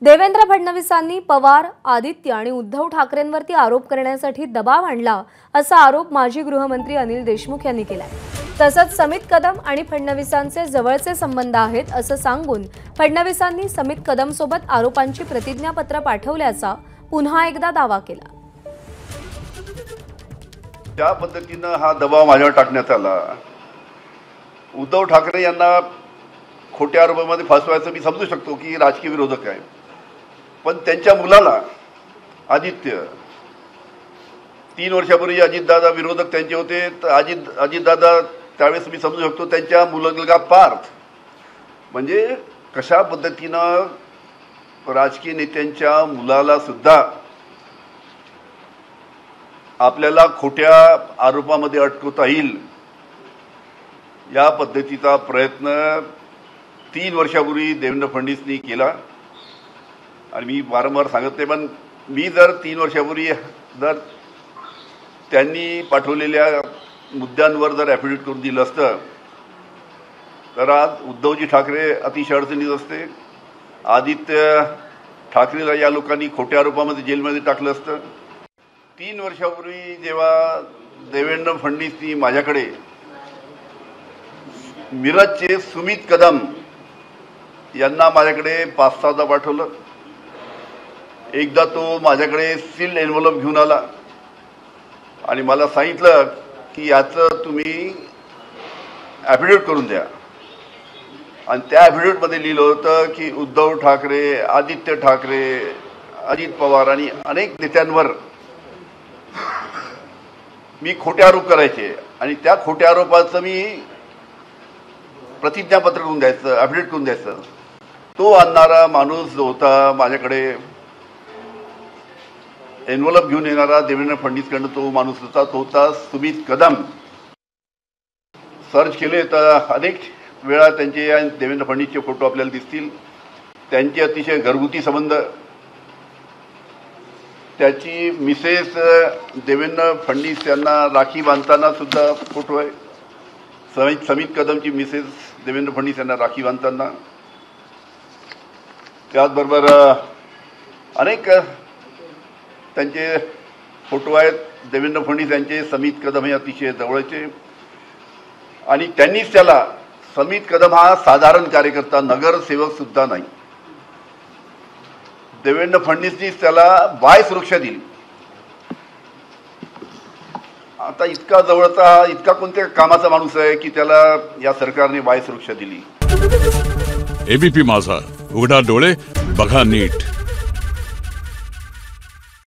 देवेंद्र फडणवीसांनी पवार, आदित्य आणि उद्धव ठाकरेंवरती आरोप करण्यासाठी दबाव आणला असा आरोप माजी गृहमंत्री अनिल देशमुख यांनी केलाय। तसंच समित कदम आणि फडणवीसांचे जवळचे संबंध आहेत असं सांगून फडणवीसांनी समित कदम सोबत आरोपांची प्रतिज्ञापत्र पाठवल्याचा पुन्हा एकदा दावा केला। ज्या पद्धतीने हा दबाव माझ्यावर टाकण्यात आला, उद्धव ठाकरे यांना खोट्या आरोपामध्ये फसवायचं मी समजू शकतो की राजकीय विरोधक आहे, पण त्यांच्या मुलाला आदित्य 3 वर्षापूर्वी अजितदादा विरोधक त्यांचे होते, तर अजितदादा त्यावेळेस मी समजू शकतो त्यांच्या मुलगा पार्थ, म्हणजे कशा पद्धतीनं राजकीय नेत्यांच्या मुलाला सुद्धा आपल्याला खोट्या आरोपामध्ये अटकवता येईल या पद्धतीचा प्रयत्न 3 वर्षापूर्वी देवेंद्र फडणवीसांनी केला। आणि मी वारंवार सांगत नाही, पण मी जर 3 वर्षापूर्वी जर त्यांनी पाठवलेल्या मुद्द्यांवर जर ॲफिडेव्हिट करून दिलं असतं तर आज उद्धवजी ठाकरे अतिशय अडचणीत असते, आदित्य ठाकरेला या लोकांनी खोट्या आरोपामध्ये जेलमध्ये टाकलं असतं। 3 वर्षापूर्वी जेव्हा देवेंद्र फडणवीसांनी माझ्याकडे मिरजचे सुमित कदम यांना माझ्याकडे 5-6दा पाठवलं, एकदा तो माझ्याकडे सील्ड एन्व्हलप घेऊन आला आणि मला सांगितलं की याचं तुम्ही ॲफिडेव्हिट करून द्या। आणि त्या ॲफिडेव्हिटमध्ये लिहिलं होतं की उद्धव ठाकरे, आदित्य ठाकरे, अजित पवार आणि अनेक नेत्यांवर मी खोटे आरोप करायचे आणि त्या खोट्या आरोपाचं मी प्रतिज्ञापत्र करून द्यायचं, ॲफिडेव्हिट करून द्यायचं। तो आणणारा माणूस जो होता माझ्याकडे एन्व्हलप घेऊन येणारा देवेंद्र फडणवीसकडनं, तो माणूस होता सुमित कदम। सर्च केले तर अनेक वेळा त्यांचे देवेंद्र फडणवीसचे फोटो आपल्याला दिसतील। त्यांचे अतिशय घरगुती संबंध, त्याची मिसेस देवेंद्र फडणवीस यांना राखी बांधताना सुद्धा फोटो आहे, समित कदमची मिसेस देवेंद्र फडणवीस यांना राखी बांधताना। त्याचबरोबर अनेक त्यांचे फोटो आहेत देवेंद्र फडणवीस यांचे। समित कदम हे अतिशय जवळचे आणि त्यांनीच त्याला, समित कदम हा साधारण कार्यकर्ता, नगरसेवक सुद्धा नाही, देवेंद्र फडणवीसनीच त्याला वाय सुरक्षा दिली। आता इतका जवळचा, इतका कोणत्या कामाचा माणूस आहे की त्याला या सरकारने वाय सुरक्षा दिली। एबीपी माझा, उघडा डोळे बघा नीट।